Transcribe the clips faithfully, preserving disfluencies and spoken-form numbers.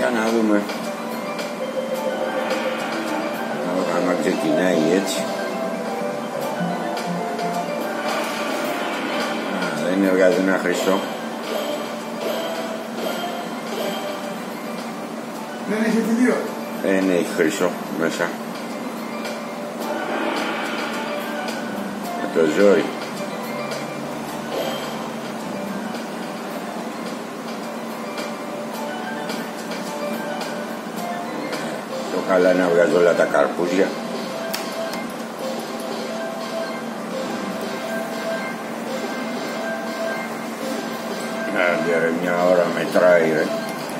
Για να δούμε άμα ξεκινάει έτσι. Α, δεν είναι βγάζει ένα χρυσό. Δεν έχει δύο. Δεν έχει χρυσό μέσα. Με το ζόρι. Το καλά να βγάζει όλα τα καρπούζια. Άντε ρε, μια ώρα μετράει ρε.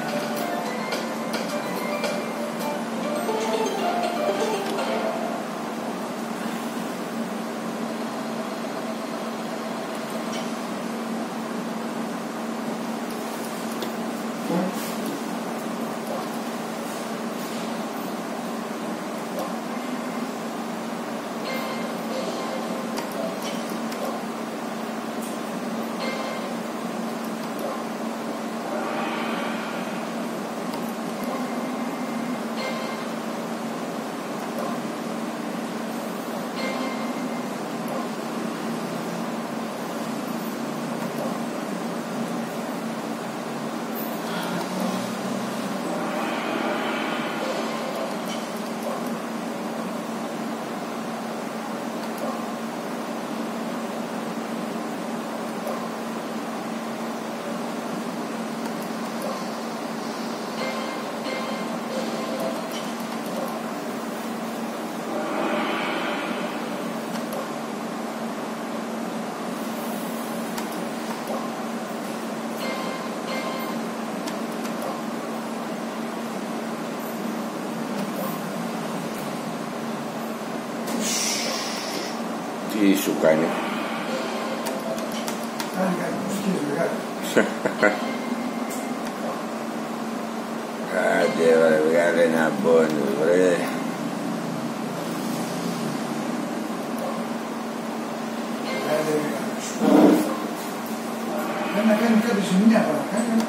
Τι σου κάνει? Κάνει κάτι μουσικής μεγάλη. Άντε βρε, βγάλε ένα πόνο βρε. Δεν να κάνει κάτι σε μια παρακάνει.